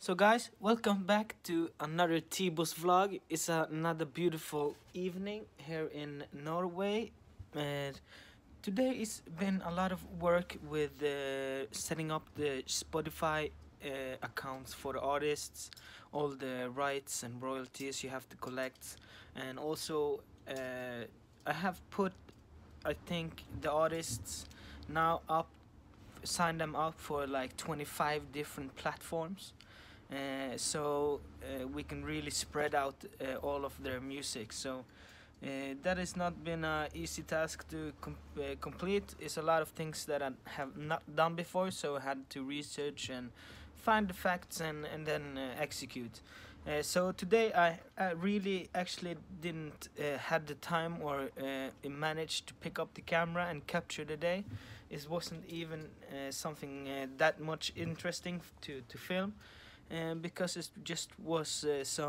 So guys, welcome back to another Tibo's vlog. It's another beautiful evening here in Norway, and today it's been a lot of work with setting up the Spotify accounts for the artists, all the rights and royalties you have to collect, and also I have put, I think, the artists now signed them up for like 25 different platforms. So we can really spread out all of their music. So that has not been an easy task to complete. It's a lot of things that I have not done before, so I had to research and find the facts and then execute. So today I really actually didn't had the time or managed to pick up the camera and capture the day. It wasn't even something that much interesting to film. Because it just was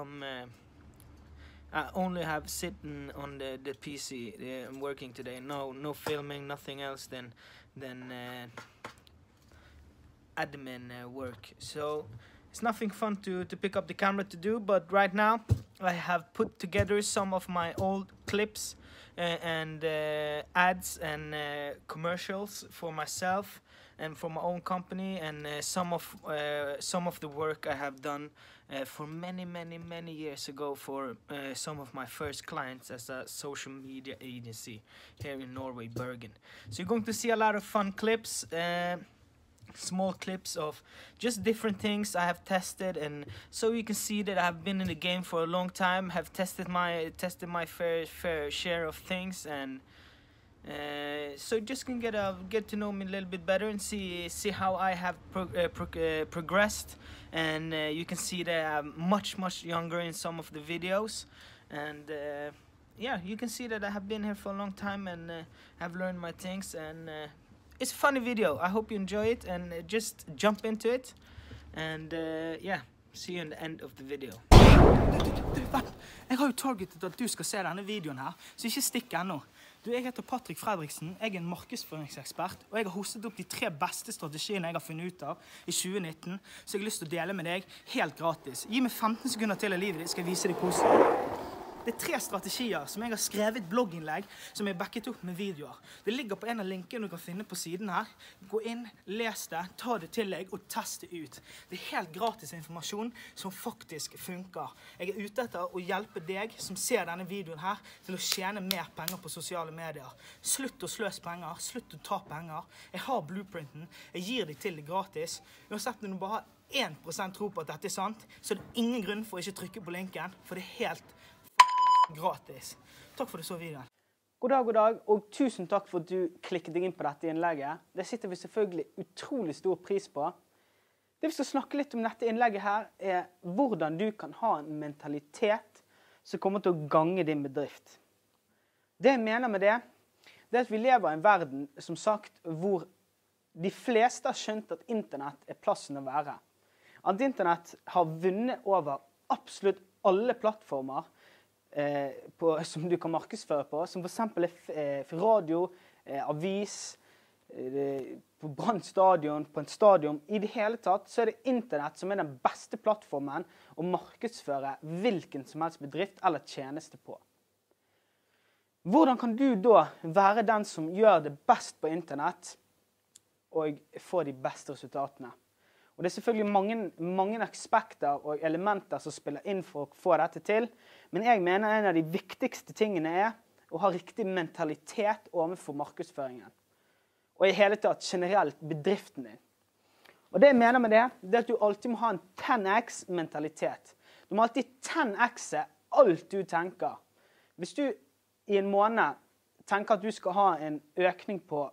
I only have sitting on the PC working today. No filming, nothing else than admin work. So it's nothing fun to pick up the camera to do. But right now I have put together some of my old clips and ads and commercials for myself and for my own company, and some of the work I have done for many years ago for some of my first clients as a social media agency here in Norway, Bergen. So you're going to see a lot of fun clips, small clips of just different things I have tested, and so you can see that I've been in the game for a long time, have tested my fair share of things, and so just can get to know me a little bit better and see how I have progressed. And you can see that I'm much younger in some of the videos, and yeah, you can see that I have been here for a long time and have learned my things, and it's a funny video. I hope you enjoy it, and just jump into it, and yeah, see you in the end of the video. Jeg har jo targetet at du skal se denne videoen her, så ikke stikk ennå. Jeg heter Patrik Fredriksen, jeg en markedsføringsekspert, og jeg har hostet opp de 3 beste strategiene jeg har funnet ut av i 2019, så jeg har lyst til å dele med deg helt gratis. Gi meg 15 sekunder til av livet ditt, skal jeg vise deg hvordan. Det 3 strategier som jeg har skrevet blogginnlegg som er backet opp med videoer. Det ligger på en av linkene du kan finne på siden her. Gå inn, les det, ta det til deg og test det ut. Det helt gratis informasjon som faktisk funker. Jeg ute etter å hjelpe deg som ser denne videoen her til å tjene mer penger på sosiale medier. Slutt å sløse penger, slutt å ta penger. Jeg har blueprinten, jeg gir deg til det gratis. Uansett når du bare har 1% tro på at dette er sant, så er det ingen grunn for å ikke trykke på linken, for det er helt gratis. Takk for det så videoen. God dag, og tusen takk for at du klikket deg inn på dette innlegget. Det sitter vi selvfølgelig utrolig stor pris på. Det vi skal snakke litt om dette innlegget her er hvordan du kan ha en mentalitet som kommer til å gange din bedrift. Det jeg mener med det er at vi lever i en verden, som sagt, hvor de fleste har skjønt at internett er plassen å være. At internett har vunnet over absolutt alle plattformer som du kan markedsføre på, som for eksempel radio, avis, på Brann stadion, på en stadion. I det hele tatt så er det internett som er den beste plattformen å markedsføre hvilken som helst bedrift eller tjeneste på. Hvordan kan du da være den som gjør det best på internett og få de beste resultatene? Og det er selvfølgelig mange aspekter og elementer som spiller inn for å få dette til, men jeg mener en av de viktigste tingene er å ha riktig mentalitet overfor markedsføringen, og i hele tatt generelt bedriften din. Og det jeg mener med det er at du alltid må ha en 10x mentalitet. Du må alltid 10x-e alt du tenker. Hvis du i en måned tenker at du skal ha en økning på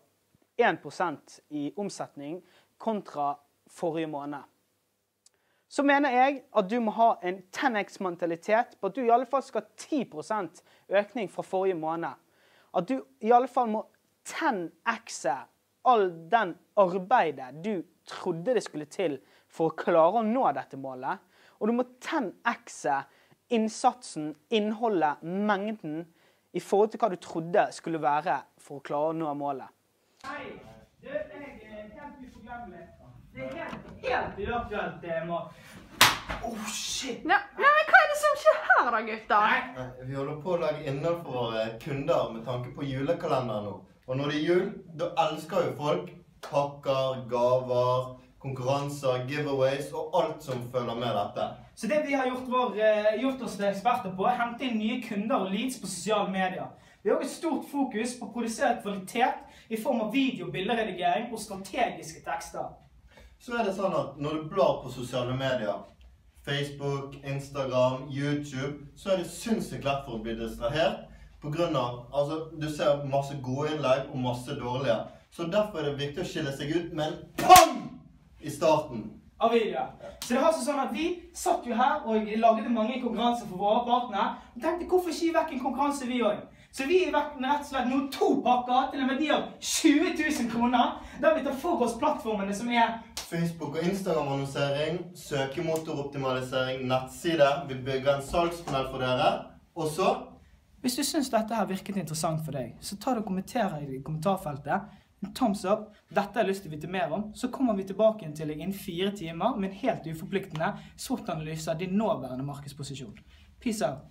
1% i omsetning kontra forrige måned, så mener jeg at du må ha en 10x-mentalitet på at du i alle fall skal ha 10% økning fra forrige måned. At du i alle fall må 10x-e all den arbeidet du trodde det skulle til for å klare å nå dette målet. Og du må 10x-e innsatsen, innholdet, mengden i forhold til hva du trodde skulle være for å klare å nå målet. Hei, du, jeg er helt uforglemmelig. Det er helt uaktuelt, Oh, shit! Nei, hva er det som skjer her da, gutter? Nei, vi holder på å lage innhold for våre kunder med tanke på julekalender nå. Og når det er jul, da elsker jo folk pakker, gaver, konkurranser, giveaways og alt som følger med dette. Så det vi har gjort oss til eksperter på, er hente inn nye kunder og leads på sosiale medier. Vi har også et stort fokus på å produsere kvalitet i form av video, bilderedigering og strategiske tekster. Så er det sånn at når du blar på sosiale medier, Facebook, Instagram, YouTube, så er det sinnssykt lett for å bli distrahert på grunn av, du ser masse gode innlegg og masse dårlige. Så derfor er det viktig å skille seg ut med en PAM i starten. Av videoer. Så det var sånn at vi satt jo her og laget mange konkurranser for våre partnere, og tenkte hvorfor ikke gi vekk en konkurranse vi også? Så vi gir vekk rett og slett nå 2 pakker til en verdi av 20 000 kroner, der vi tar for oss plattformene som er Facebook- og Instagram-annonsering, søkemotoroptimalisering, nettside. Vi bygger en salgsfunnel for dere. Og så? Hvis du synes dette her virket interessant for deg, så ta det og kommenter i kommentarfeltet. En thumbs up. Dette har jeg lyst til å vite mer om. Så kommer vi tilbake til deg innen 4 timer med en helt uforpliktende SWOT-analyse av din nåværende markedsposisjon. Peace out.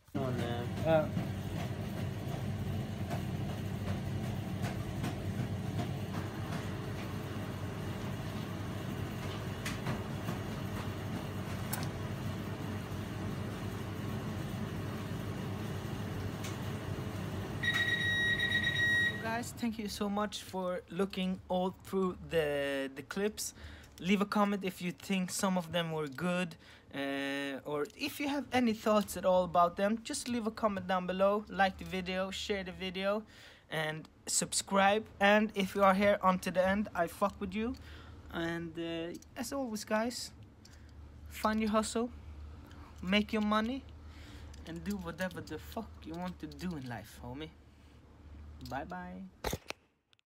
Guys, thank you so much for looking all through the clips. Leave a comment if you think some of them were good, or if you have any thoughts at all about them. Just leave a comment down below, like the video, share the video, and subscribe. And if you are here until the end, I fuck with you. And as always, guys, find your hustle, make your money, and do whatever the fuck you want to do in life, homie. Bye bye.